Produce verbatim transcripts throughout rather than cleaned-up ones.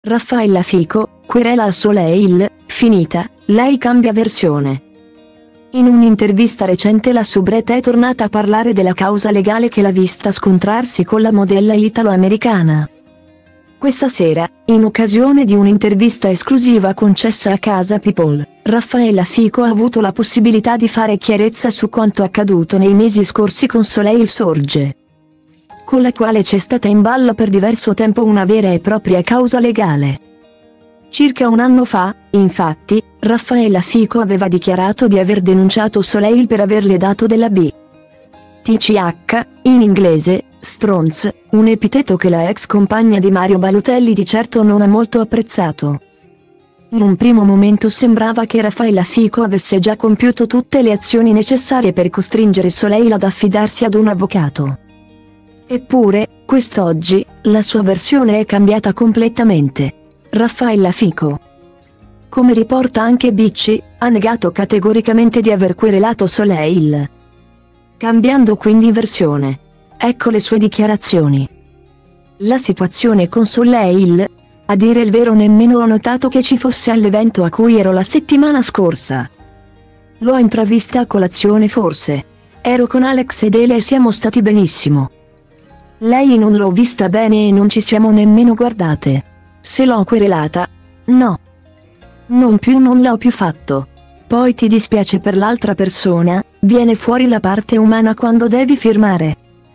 Raffaella Fico, querela a Soleil, finita, lei cambia versione. In un'intervista recente la soubrette è tornata a parlare della causa legale che l'ha vista scontrarsi con la modella italo-americana. Questa sera, in occasione di un'intervista esclusiva concessa a Casa People, Raffaella Fico ha avuto la possibilità di fare chiarezza su quanto accaduto nei mesi scorsi con Soleil Sorge, con la quale c'è stata in ballo per diverso tempo una vera e propria causa legale. Circa un anno fa, infatti, Raffaella Fico aveva dichiarato di aver denunciato Soleil per averle dato della B T C H, in inglese, stronz, un epiteto che la ex compagna di Mario Balotelli di certo non ha molto apprezzato. In un primo momento sembrava che Raffaella Fico avesse già compiuto tutte le azioni necessarie per costringere Soleil ad affidarsi ad un avvocato. Eppure, quest'oggi, la sua versione è cambiata completamente. Raffaella Fico, come riporta anche B C, ha negato categoricamente di aver querelato Soleil, cambiando quindi versione. Ecco le sue dichiarazioni. La situazione con Soleil, a dire il vero nemmeno ho notato che ci fosse all'evento a cui ero la settimana scorsa. L'ho intravista a colazione forse. Ero con Alex ed Ele e siamo stati benissimo. Lei non l'ho vista bene e non ci siamo nemmeno guardate. Se l'ho querelata? No. Non più non l'ho più fatto. Poi ti dispiace per l'altra persona, viene fuori la parte umana quando devi firmare.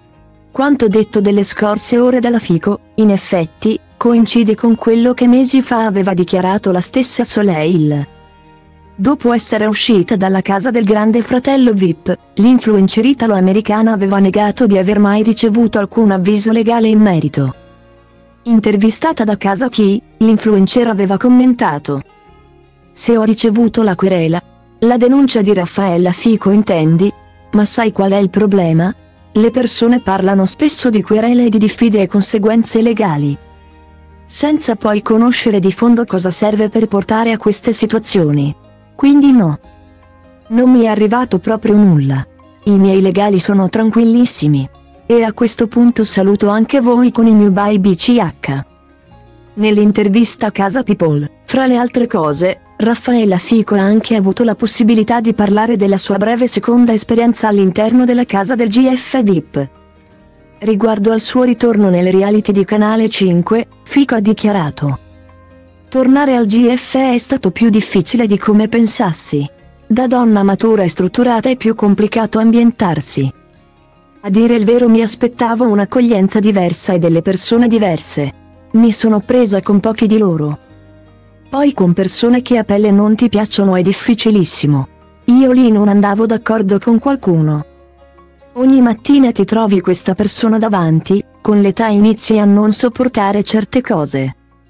Quanto detto delle scorse ore dalla Fico, in effetti, coincide con quello che mesi fa aveva dichiarato la stessa Soleil. Dopo essere uscita dalla casa del grande fratello V I P, l'influencer italo-americana aveva negato di aver mai ricevuto alcun avviso legale in merito. Intervistata da Casa Chi, l'influencer aveva commentato: "Se ho ricevuto la querela, la denuncia di Raffaella Fico intendi? Ma sai qual è il problema? Le persone parlano spesso di querele e di diffide e conseguenze legali, senza poi conoscere di fondo cosa serve per portare a queste situazioni. Quindi no. Non mi è arrivato proprio nulla. I miei legali sono tranquillissimi. E a questo punto saluto anche voi con il mio bye B C H". Nell'intervista a Casa People, fra le altre cose, Raffaella Fico ha anche avuto la possibilità di parlare della sua breve seconda esperienza all'interno della casa del G F V I P. Riguardo al suo ritorno nel reality di Canale cinque, Fico ha dichiarato: "Tornare al G F è stato più difficile di come pensassi. Da donna matura e strutturata è più complicato ambientarsi. A dire il vero mi aspettavo un'accoglienza diversa e delle persone diverse. Mi sono presa con pochi di loro. Poi con persone che a pelle non ti piacciono è difficilissimo. Io lì non andavo d'accordo con qualcuno. Ogni mattina ti trovi questa persona davanti, con l'età inizi a non sopportare certe cose.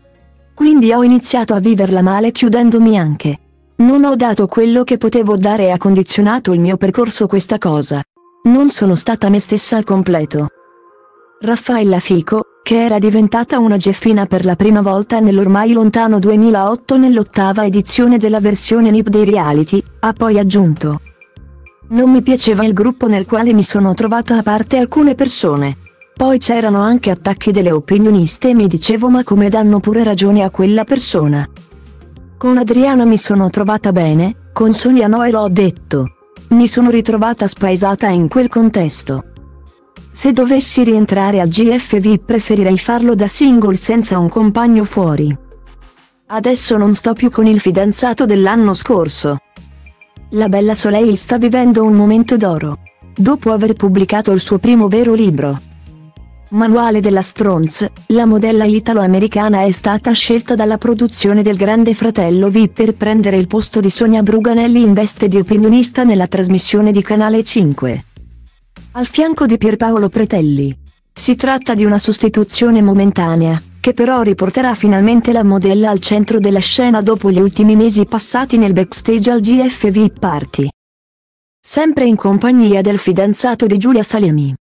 Quindi ho iniziato a viverla male chiudendomi anche. Non ho dato quello che potevo dare e ha condizionato il mio percorso questa cosa. Non sono stata me stessa al completo". Raffaella Fico, che era diventata una Geffina per la prima volta nell'ormai lontano duemilaotto nell'ottava edizione della versione N I P dei reality, ha poi aggiunto: "Non mi piaceva il gruppo nel quale mi sono trovata a parte alcune persone. Poi c'erano anche attacchi delle opinioniste e mi dicevo ma come danno pure ragione a quella persona. Con Adriana mi sono trovata bene, con Sonia no e l'ho detto. Mi sono ritrovata spaesata in quel contesto. Se dovessi rientrare al G F V I P preferirei farlo da single senza un compagno fuori. Adesso non sto più con il fidanzato dell'anno scorso". La bella Soleil sta vivendo un momento d'oro. Dopo aver pubblicato il suo primo vero libro, Manuale della Stronz, la modella italo-americana è stata scelta dalla produzione del Grande Fratello V I P per prendere il posto di Sonia Bruganelli in veste di opinionista nella trasmissione di Canale cinque. Al fianco di Pierpaolo Pretelli. Si tratta di una sostituzione momentanea, che però riporterà finalmente la modella al centro della scena dopo gli ultimi mesi passati nel backstage al G F V I P Party. Sempre in compagnia del fidanzato di Giulia Salemi.